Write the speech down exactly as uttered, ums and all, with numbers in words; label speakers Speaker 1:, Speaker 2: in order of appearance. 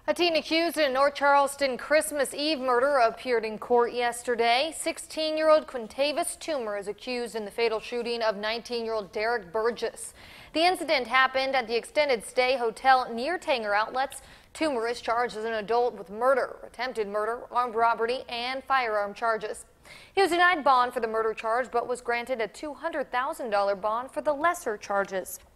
Speaker 1: A teen accused in a North Charleston Christmas Eve murder appeared in court yesterday. sixteen-year-old Quintavis Toomer is accused in the fatal shooting of nineteen-year-old Derek Burgess. The incident happened at the extended stay hotel near Tanger Outlets. Toomer is charged as an adult with murder, attempted murder, armed robbery, and firearm charges. He was denied bond for the murder charge but was granted a two hundred thousand dollar bond for the lesser charges.